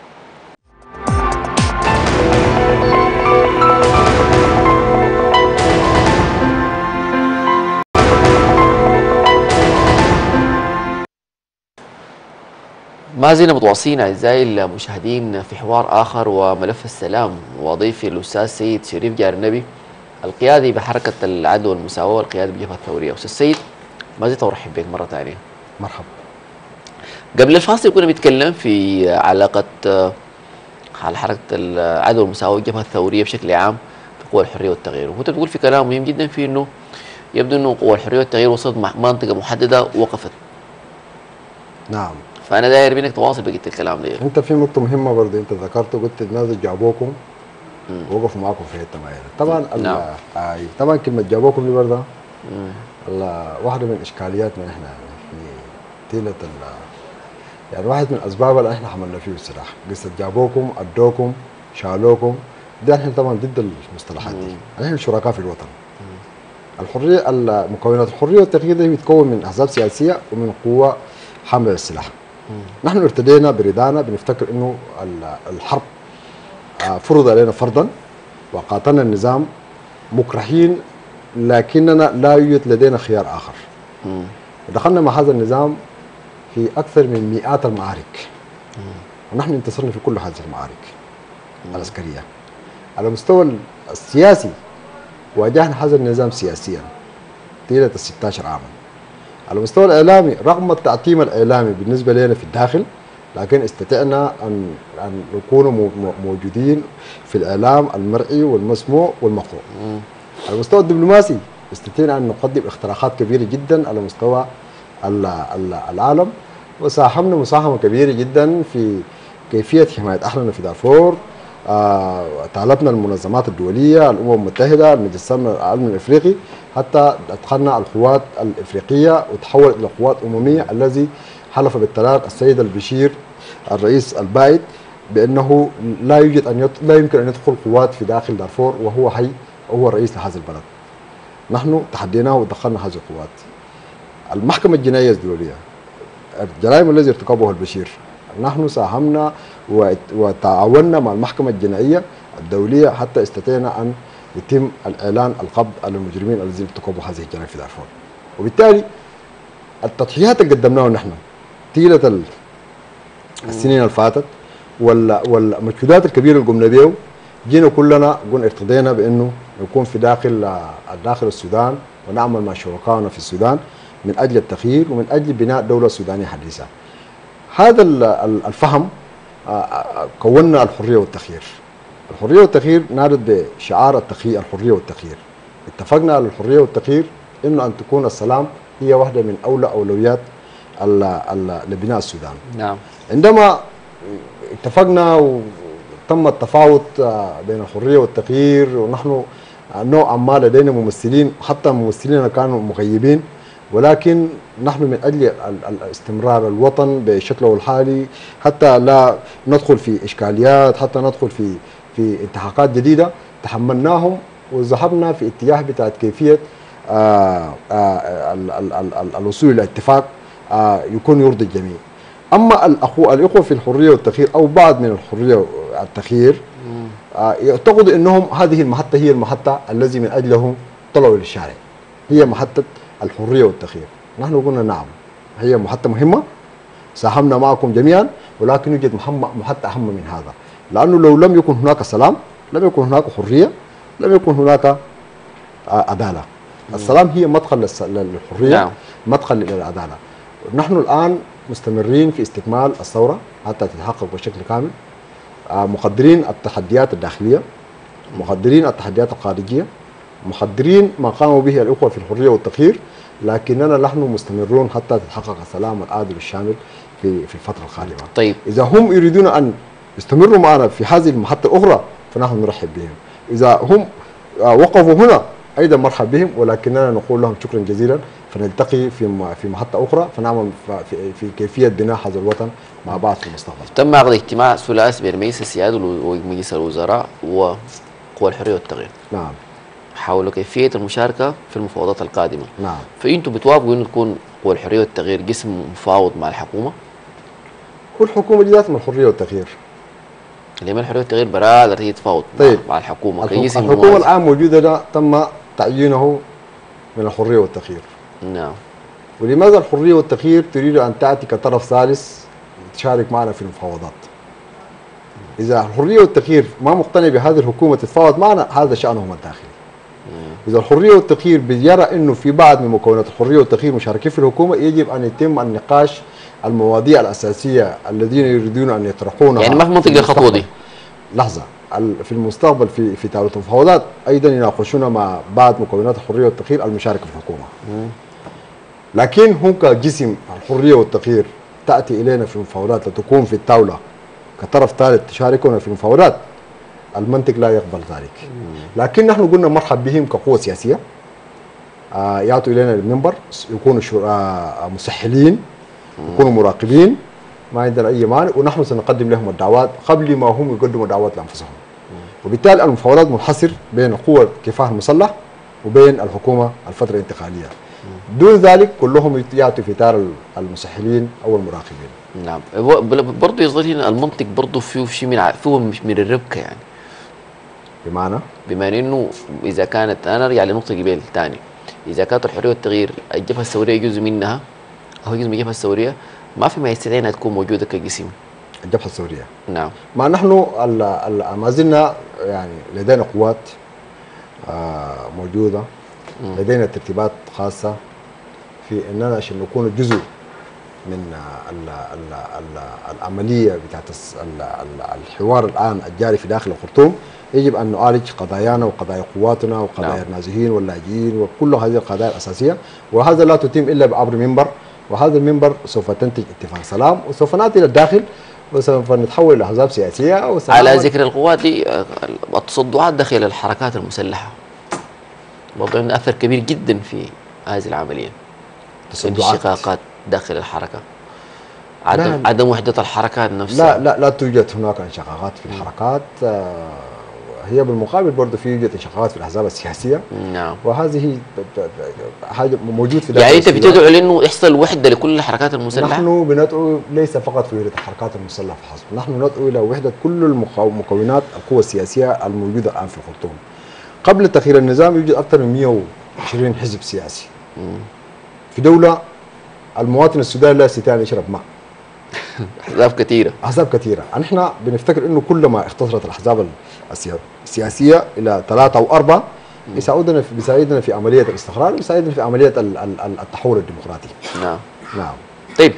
ما زلنا متواصلين اعزائي المشاهدين في حوار اخر وملف السلام، وضيفي الاستاذ سيد شريف جار النبي، القيادي بحركه العدل والمساواه والقيادي بالجبهه الثوريه. استاذ سيد ما زلت ارحب بك مره ثانيه. مرحبا. قبل الفاصل كنا بنتكلم في علاقه حركه العدل والمساواه والجبهه الثوريه بشكل عام في قوى الحريه والتغيير، وكنت بتقول في كلام مهم جدا في انه يبدو انه قوى الحريه والتغيير وصلت منطقه محدده ووقفت. نعم. فانا داير منك تواصل بقيه الكلام ده. انت في نقطه مهمه برضه انت ذكرته، قلت الناس جابوكم وقفوا معاكم في حته معينه. طبعا نعم. طبعا كلمه جابوكم دي برضه واحده من اشكالياتنا احنا في تيله يعني واحد من الاسباب اللي احنا حملنا فيه الصراحه قصه جابوكم، ادوكم، شالوكم، ده احنا طبعا ضد المصطلحات دي. احنا شركاء في الوطن. الحريه مكونات الحريه والتغيير دي بتتكون من احزاب سياسيه ومن قوى حامل السلاح. نحن ارتدينا بردانا بنفتكر انه الحرب فرض علينا فرضا وقاتلنا النظام مكرهين، لكننا لا يوجد لدينا خيار اخر. دخلنا مع هذا النظام في اكثر من مئات المعارك، ونحن انتصرنا في كل هذه المعارك العسكريه. على المستوى السياسي واجهنا هذا النظام سياسيا طيله 16 عاما. على المستوى الاعلامي رغم التعتيم الاعلامي بالنسبه لنا في الداخل، لكن استطعنا ان نكون موجودين في الاعلام المرئي والمسموع والمقروء. على المستوى الدبلوماسي استطعنا ان نقدم اختراقات كبيره جدا على مستوى العالم، وساهمنا مساهمه كبيره جدا في كيفيه حمايه اهلنا في دارفور. طالبنا المنظمات الدوليه، الامم المتحده، المجلس الامن الافريقي، حتى ادخلنا القوات الافريقيه وتحولت الى قوات امميه، الذي حلف بالطلاق السيد البشير الرئيس البائد بانه لا يمكن ان يدخل قوات في داخل دارفور وهو حي وهو الرئيس لهذا البلد. نحن تحديناه ودخلنا هذه القوات. المحكمه الجنائيه الدوليه، الجرائم التي ارتكبها البشير، نحن ساهمنا وتعاوننا مع المحكمة الجنائية الدولية حتى استطعنا أن يتم الإعلان القبض على المجرمين الذين ارتكبوا هذه الجرائم في دارفور. وبالتالي التضحيات اللي قدمناها نحن طيلة السنين اللي فاتت والمجهودات الكبيرة اللي قمنا بها، جينا كلنا قلنا ارتضينا بأنه نكون في داخل السودان ونعمل مع شركائنا في السودان من أجل التغيير ومن أجل بناء دولة سودانية حديثة. هذا الفهم كونا الحرية والتغيير. الحرية والتغيير نارد بشعار الحرية والتغيير. اتفقنا على الحرية والتغيير انه ان تكون السلام هي واحدة من اولويات لبناء السودان. نعم. عندما اتفقنا وتم التفاوض بين الحرية والتغيير، ونحن نوعا ما لدينا ممثلين، حتى ممثلين كانوا مغيبين، ولكن نحن من أجل استمرار الوطن بشكله الحالي، حتى لا ندخل في إشكاليات، حتى ندخل في انتهاكات جديدة، تحملناهم وذهبنا في اتجاه بتاعت كيفية الوصول إلى اتفاق يكون يرضي الجميع. أما الإخوة في الحرية والتغيير أو بعض من الحرية والتغيير يعتقدوا أنهم هذه المحطة هي المحطة الذي من أجله طلعوا للشارع، هي محطة الحرية والتغيير. نحن قلنا نعم، هي محطة مهمة، ساهمنا معكم جميعا، ولكن يوجد محطة أهم من هذا، لأنه لو لم يكن هناك سلام، لم يكن هناك حرية، لم يكن هناك عدالة. السلام هي مدخل للحرية، نعم. مدخل للعدالة. نحن الآن مستمرين في استكمال الثورة حتى تتحقق بشكل كامل، مقدرين التحديات الداخلية، مقدرين التحديات الخارجية، مقدرين ما قاموا به الأخوة في الحرية والتغيير، لكننا نحن مستمرون حتى تتحقق السلام العادل الشامل في الفترة القادمة. طيب، إذا هم يريدون أن يستمروا معنا في هذه المحطة الأخرى فنحن نرحب بهم، إذا هم وقفوا هنا أيضا مرحب بهم، ولكننا نقول لهم شكرا جزيلا، فنلتقي في محطة أخرى فنعمل في كيفية بناء هذا الوطن مع بعض في المستقبل. تم عقد اجتماع ثلاثي بين مجلس السيادة ومجلس الوزراء وقوى الحرية والتغيير. نعم. حول كيفية المشاركة في المفاوضات القادمة. نعم. فأنتم بتوافقوا إنه تكون قوى الحرية والتغيير جسم مفاوض مع الحكومة؟ والحكومة جات من الحرية والتغيير. اللي من الحرية والتغيير برادة هي تفاوض طيب. مع الحكومة. الحكومة الآن موجودة ده تم تعيينه من الحرية والتغيير. نعم. ولماذا الحرية والتغيير تريد أن تأتي كطرف ثالث تشارك معنا في المفاوضات؟ إذا الحرية والتغيير ما مقتنع بهذه الحكومة تتفاوض معنا، هذا شأنهم الداخلي. إذا الحرية والتغيير بيرى إنه في بعض من مكونات الحرية والتغيير مشاركين في الحكومة، يجب أن يتم النقاش المواضيع الأساسية الذين يريدون أن يطرحونها. يعني ما في منطق للخطوة دي. لحظة، في المستقبل في تاولة المفاوضات أيضا يناقشون مع بعض مكونات الحرية والتغيير المشاركة في الحكومة. لكن هم كجسم الحرية والتغيير تأتي إلينا في المفاوضات لتكون في الطاولة كطرف ثالث تشاركنا في المفاوضات، المنطق لا يقبل ذلك. لكن نحن قلنا مرحب بهم كقوة سياسية، يأتوا إلينا المنبر، يكونوا مسحلين، يكونوا مراقبين، ما عندنا أي مانع، ونحن سنقدم لهم الدعوات قبل ما هم يقدموا دعوات لأنفسهم. وبالتالي المفاوضات منحصر بين قوة الكفاح المسلح وبين الحكومة الفترة الانتقالية. دون ذلك كلهم يأتوا في اطار المسهلين او المراقبين. نعم. برضه يظل هنا المنطق برضه فيه شيء فيه من الربكه يعني. بمعنى انه اذا كانت، انا ارجع لنقطه قبل ثاني، اذا كانت الحريه والتغيير الجبهه الثوريه جزء منها او جزء من الجبهه الثوريه، ما في ما يستدعي انها تكون موجوده كجسم. الجبهه الثوريه نعم. ما نحن ما زلنا يعني لدينا قوات موجوده، لدينا ترتيبات خاصه في اننا عشان نكون جزء من العمليه بتاعت الحوار الان الجاري في داخل الخرطوم. يجب ان نعالج قضايانا وقضايا قواتنا وقضايا النازحين واللاجئين وكل هذه القضايا الاساسيه، وهذا لا تتم الا عبر منبر، وهذا المنبر سوف تنتج اتفاق سلام، وسوف ناتي الى الداخل وسوف نتحول الى احزاب سياسيه. على ذكر القوات دي، التصدعات داخل الحركات المسلحه برضه عندها اثر كبير جدا في هذه العمليه. الشقاقات داخل الحركه، عدم وحده الحركات نفسها. لا توجد هناك انشقاقات في الحركات، هي بالمقابل برضه في يوجد انشقاقات في الاحزاب السياسيه. نعم. وهذه حاجه موجود في داخل يعني انت بتدعو لانه يحصل وحده لكل الحركات المسلحه؟ نحن بندعو ليس فقط في وحده الحركات المسلحه فحسب، نحن ندعو الى وحده كل مكونات القوى السياسيه الموجوده الان في الخرطوم. قبل تغيير النظام يوجد اكثر من 120 حزب سياسي. في دوله المواطن السوداني لا يستطيع ان يشرب ماء. احزاب كثيره، نحن بنفتكر انه كلما اختصرت الاحزاب السياسيه الى 3 أو 4 بيساعدنا في عمليه الاستقرار، ويساعدنا في عمليه التحول الديمقراطي. نعم. طيب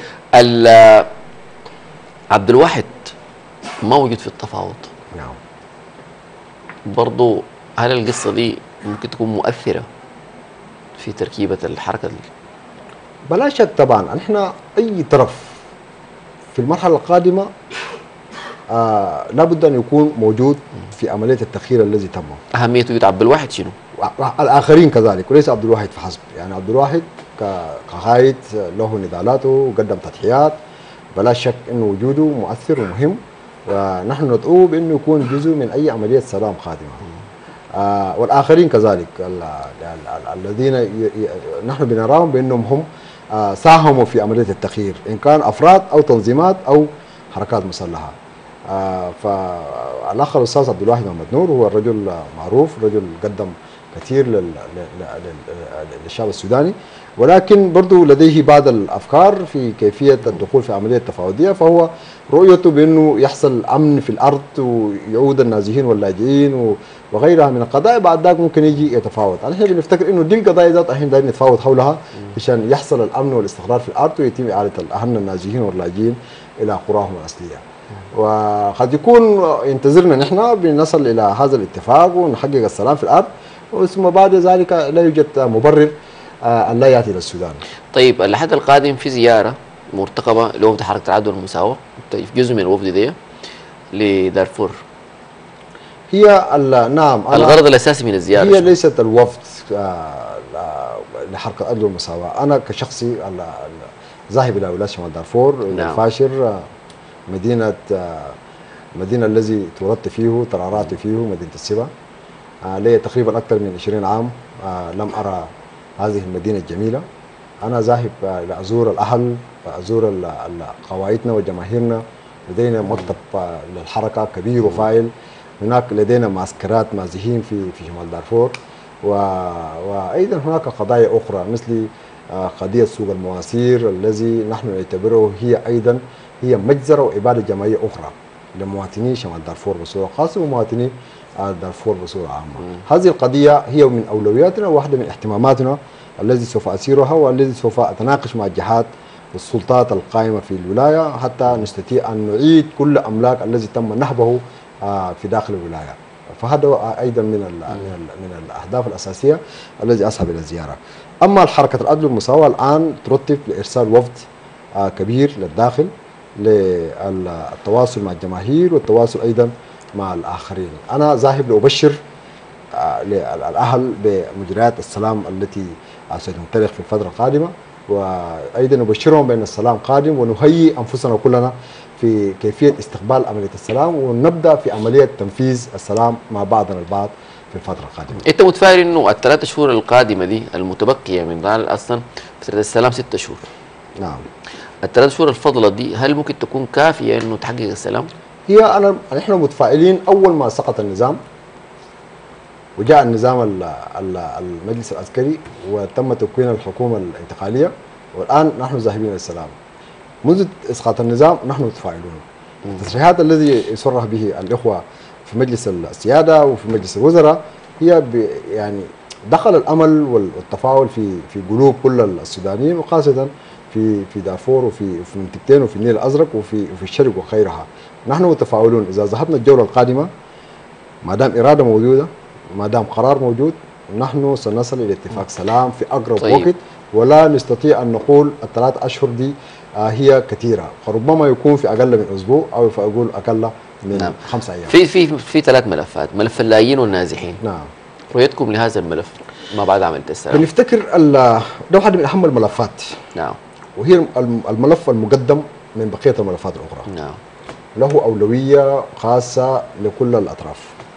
عبد الواحد ما وجد في التفاوض. نعم. برضه هل القصه دي ممكن تكون مؤثره في تركيبه الحركه دي؟ بلا شك طبعا. نحن اي طرف في المرحله القادمه لابد ان يكون موجود في عمليه التخيير الذي تم. اهميه وجود عبد الواحد شنو؟ الاخرين كذلك، وليس عبد الواحد فحسب. يعني عبد الواحد كقائد له نضالاته وقدم تضحيات، بلا شك انه وجوده مؤثر ومهم، ونحن ندعوه بانه يكون جزء من اي عمليه سلام قادمه. والاخرين كذلك الذين نحن بنراهم بانهم هم ساهموا في عمليه التغيير، ان كان افراد او تنظيمات او حركات مسلحه. فالاخ الاستاذ عبد الواحد محمد نور هو رجل معروف، رجل قدم كثير للشعب السوداني، ولكن برضه لديه بعض الافكار في كيفيه الدخول في عمليه تفاوضيه. فهو رؤيته بانه يحصل امن في الارض ويعود النازحين واللاجئين وغيرها من القضايا، بعد ذلك ممكن يجي يتفاوض. نحن بنفتكر انه دي القضايا ذات احنا دايرين نتفاوض حولها عشان يحصل الامن والاستقرار في الارض ويتم اعاده اهلنا النازحين واللاجئين الى قراهم الاصليه. وقد يكون ينتظرنا نحن بنصل الى هذا الاتفاق ونحقق السلام في الارض، ثم بعد ذلك لا يوجد مبرر ان لا ياتي الى السودان. طيب الأحد القادم في زياره مرتقبه لوفد حركه العدل والمساواه، جزء من الوفد دي لدارفور. هي نعم الغرض الاساسي من الزياره هي ليست الوفد لحركه العدل والمساواه. انا كشخصي ذاهب الى ولايه شمال دارفور، نعم. الفاشر، مدينه الذي اتولدت فيه، ترعرعت فيه، مدينه السبا. لي تقريبا اكثر من 20 عام لم ارى هذه المدينه الجميله. انا ذاهب لازور الاهل، ازور قواعدنا وجماهيرنا. لدينا مكتب للحركه كبير وفاعل، هناك لدينا معسكرات نازحين في شمال دارفور، وايضا هناك قضايا اخرى مثل قضيه سوق المواسير الذي نحن نعتبره هي ايضا هي مجزره واباده جماعيه اخرى لمواطني شمال دارفور بصوره خاصه ومواطني دارفور بصوره عامه. هذه القضيه هي من اولوياتنا وواحده من اهتماماتنا الذي سوف اسيرها والذي سوف اتناقش مع الجهات والسلطات القائمه في الولايه حتى نستطيع ان نعيد كل املاك الذي تم نهبه في داخل الولايه. فهذا ايضا من الاهداف الاساسيه الذي اذهب الى الزياره. اما حركه العدل والمساواه الان ترتب لارسال وفد كبير للداخل للتواصل مع الجماهير والتواصل ايضا مع الاخرين. انا ذاهب لابشر الاهل بمجريات السلام التي ستنطلق في الفتره القادمه، وايضا نبشرهم بان السلام قادم، ونهيئ انفسنا كلنا في كيفيه استقبال عمليه السلام، ونبدا في عمليه تنفيذ السلام مع بعضنا البعض في الفتره القادمه. انت متفائل انه الثلاث شهور القادمه دي المتبقيه من ضال اصلا فتره السلام 6 شهور. نعم. الثلاث شهور الفضله دي هل ممكن تكون كافيه انه تحقق السلام؟ نحن متفائلين اول ما سقط النظام وجاء النظام المجلس العسكري وتم تكوين الحكومه الانتقاليه، والان نحن ذاهبين للسلام. منذ اسقاط النظام نحن متفائلون. التصريحات الذي يصرح به الاخوه في مجلس السياده وفي مجلس الوزراء هي يعني دخل الامل والتفاؤل في قلوب كل السودانيين، وخاصه في دارفور وفي منطقتين وفي النيل الازرق وفي الشرق وغيرها. نحن متفائلون اذا ذهبنا الجوله القادمه ما دام اراده موجوده وما دام قرار موجود نحن سنصل الى اتفاق سلام في اقرب طيب. وقت، ولا نستطيع ان نقول الثلاث اشهر دي هي كثيره، فربما يكون في اقل من اسبوع او اقول اقل من نعم. 5 ايام. في 3 ملفات، ملف اللاجئين والنازحين. نعم. رؤيتكم لهذا الملف ما بعد عمليه السلام؟ بنفتكر ده واحد من اهم الملفات. نعم. وهي الملف المقدم من بقيه الملفات الاخرى. نعم. له اولويه خاصه لكل الاطراف.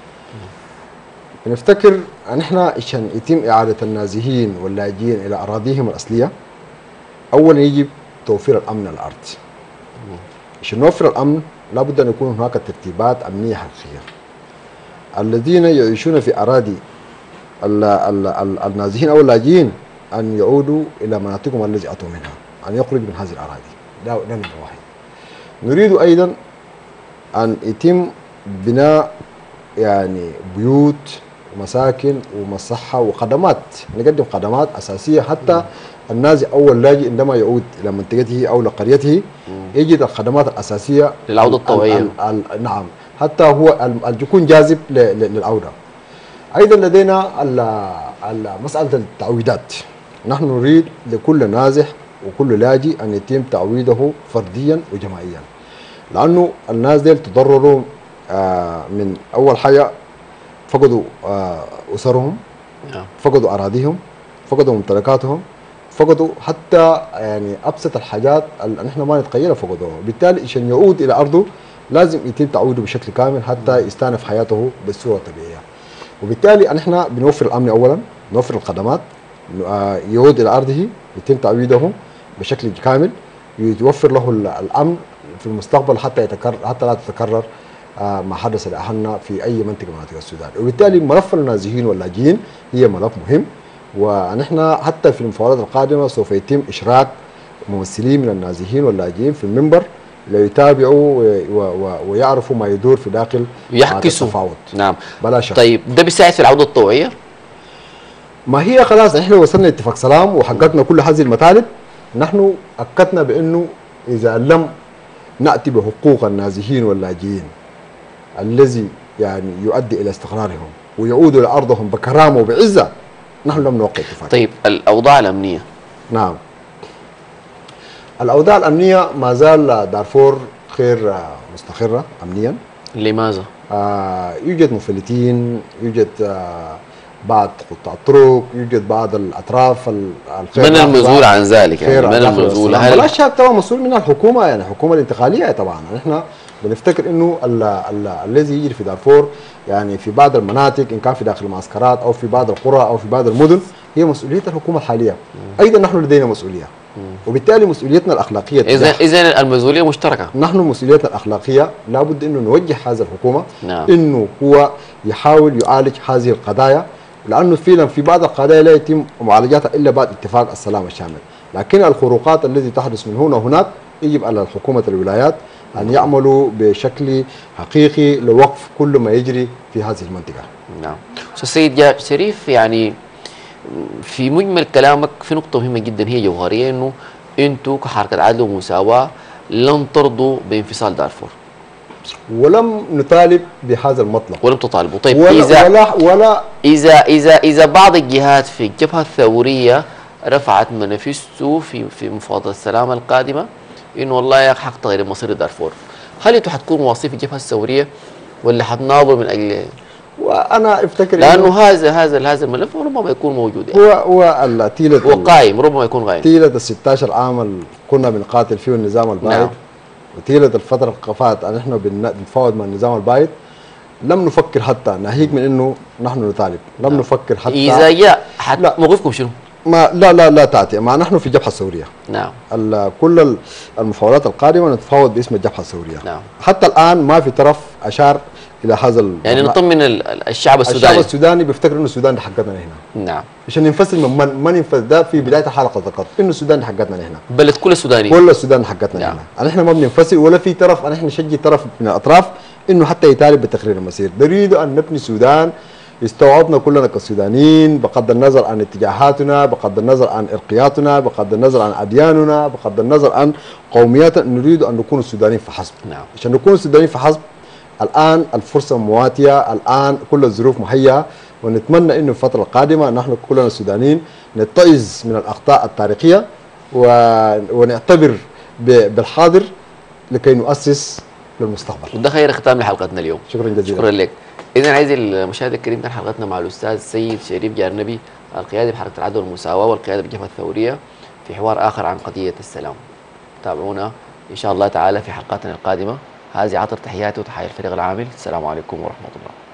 بنفتكر ان احنا عشان يتم اعاده النازحين واللاجئين الى اراضيهم الاصليه اولا يجب توفير الامن على الارض. عشان نوفر الامن لابد ان يكون هناك ترتيبات امنيه حقيقيه. الذين يعيشون في اراضي النازحين او اللاجئين ان يعودوا الى مناطقهم التي اتوا منها، ان يخرجوا من هذه الاراضي. ده نمره واحد. نريد ايضا ان يتم بناء يعني بيوت ومساكن ومصحه وخدمات، نقدم خدمات اساسيه حتى النازح او اللاجئ عندما يعود الى منطقته او لقريته يجد الخدمات الاساسيه للعوده الطوعيه. نعم، حتى هو يكون جاذب للعوده. ايضا لدينا مساله التعويضات. نحن نريد لكل نازح وكل لاجئ ان يتم تعويضه فرديا وجماعيا، لانه الناس ديل تضرروا من اول حاجه فقدوا اسرهم، فقدوا اراضيهم، فقدوا ممتلكاتهم، فقدوا حتى يعني ابسط الحاجات اللي نحن ما نتخيلها فقدوها، بالتالي عشان يعود الى ارضه لازم يتم تعويضه بشكل كامل حتى يستأنف حياته بالصوره الطبيعيه. وبالتالي نحن بنوفر الامن اولا، نوفر الخدمات، يعود الى ارضه، يتم تعويضه بشكل كامل، يتوفر له الامن في المستقبل حتى لا تتكرر ما حدث لاهلنا في اي منطقه من مناطق السودان. وبالتالي ملف النازحين واللاجئين هي ملف مهم، ونحن حتى في المفاوضات القادمه سوف يتم اشراك ممثلين من النازحين واللاجئين في المنبر ليتابعوا ويعرفوا ما يدور في داخل ويحكسوا التفاوض. نعم. بلا شك. طيب ده بيساعد في العوده الطوعيه؟ ما هي خلاص احنا وصلنا لاتفاق سلام وحققنا كل هذه المطالب. نحن اكدنا بانه اذا لم ناتي بحقوق النازحين واللاجئين الذي يعني يؤدي الى استقرارهم ويعودوا لارضهم بكرامه وبعزه نحن لم نوقع اتفاق. طيب الاوضاع الامنيه؟ نعم. الاوضاع الامنيه ما زال دارفور غير مستقره امنيا. لماذا؟ يوجد مفلتين، يوجد بعض قطاع الطرق، يوجد بعض الاطراف من المسؤول عن ذلك؟ يعني من المسؤول؟ لا شك طبعا مسؤول منها الحكومه، يعني الحكومه الانتقاليه طبعا. نحن بنفتكر انه الذي يجري في دارفور يعني في بعض المناطق ان كان في داخل المعسكرات او في بعض القرى او في بعض المدن هي مسؤوليه الحكومه الحاليه. ايضا نحن لدينا مسؤوليه، وبالتالي مسؤوليتنا الاخلاقيه اذا المسؤوليه مشتركه. نحن مسؤوليتنا الاخلاقيه لابد انه نوجه هذه الحكومه نعم. انه هو يحاول يعالج هذه القضايا، لانه فعلا في بعض القضايا لا يتم معالجتها الا بعد اتفاق السلام الشامل، لكن الخروقات التي تحدث من هنا وهناك يجب على حكومه الولايات ان يعملوا بشكل حقيقي لوقف كل ما يجري في هذه المنطقه. نعم. استاذ سيد شريف، يعني في مجمل كلامك في نقطه مهمه جدا هي جوهريه، انه انتم كحركه عدل ومساواه لن ترضوا بانفصال دارفور. ولم نطالب بهذا المطلب. ولم تطالبوا. طيب إذا بعض الجهات في الجبهة الثورية رفعت منافسته في مفاوضات السلام القادمة إنه والله يا حق تغيير مصير دارفور، هل انتم حتكونوا واصلين في الجبهة الثورية ولا حتناظروا من أجل؟ وأنا أفتكر لأنه هذا الملف ربما يكون موجود، يعني هو قائم، ربما يكون قائم. طيلة ال 16 عام اللي كنا بنقاتل فيه النظام البائد. نعم. وطيلة الفترة اللي فاتت نحن بنتفاوض مع النظام البائد، لم نفكر حتى ناهيك من انه نحن نطالب، لم نفكر حتى اذا جاء لا. موقفكم شنو؟ ما لا تاتي، ما نحن في الجبهه الثوريه. نعم. كل المفاوضات القادمه نتفاوض باسم الجبهه الثوريه. نعم. حتى الان ما في طرف اشار الى هذا يعني نطمن الشعب السوداني. الشعب السوداني بيفتكر انه السودان دي حقتنا هنا. نعم. عشان ننفصل من ما ننفصل، ده في بدايه الحلقه ذكرت انه السودان دي حقتنا هنا. بلد كل السوداني. كل السودان حقتنا نعم. هنا. نحن ما بننفصل ولا في طرف نحن نشجع طرف من الاطراف انه حتى يطالب بتقرير المصير، نريد ان نبني سودان يستوعبنا كلنا كسودانيين بغض النظر عن اتجاهاتنا، بغض النظر عن ارقياتنا، بغض النظر عن ادياننا، بغض النظر عن قومياتنا، نريد ان نكون السودانيين فحسب. نعم. عشان نكون السودانيين فحسب الان الفرصه مواتيه، الان كل الظروف مهيئه، ونتمنى انه الفتره القادمه نحن كلنا السودانيين نتعظ من الاخطاء التاريخيه ونعتبر بالحاضر لكي نؤسس للمستقبل. وده خير ختام لحلقتنا اليوم. شكرا جزيلا. شكرا لك. اذا عايزي المشاهد الكريم، كان حلقتنا مع الاستاذ سيد شريف جارنبي، القيادي بحركه العدل والمساواه والقياده بالجبهه الثوريه، في حوار اخر عن قضيه السلام. تابعونا ان شاء الله تعالى في حلقاتنا القادمه. هذه عطر تحياتي وتحية الفريق العامل. السلام عليكم ورحمه الله.